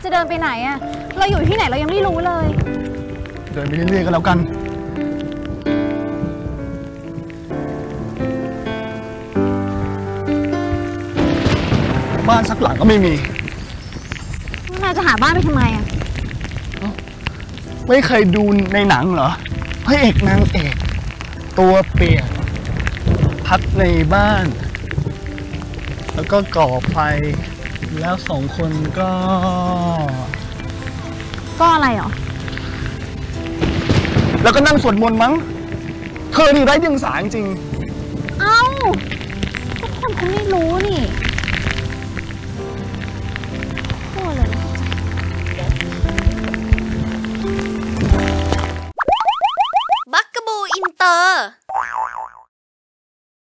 จะเดินไปไหนอะเราอยู่ที่ไหนเรายังไม่รู้เลยเดินไปเรื่อยๆก็แล้วกันบ้านสักหลังก็ไม่มีนายจะหาบ้านไปทำไมอะไม่เคยดูในหนังเหรอพระเอกนางเอกตัวเปียกพักในบ้านแล้วก็ก่อไฟแล้วสองคนก็อะไรหรอแล้วก็นั่งสวดมนต์มั้งเธอนี่ไร้เดียงสาจริงเอ้า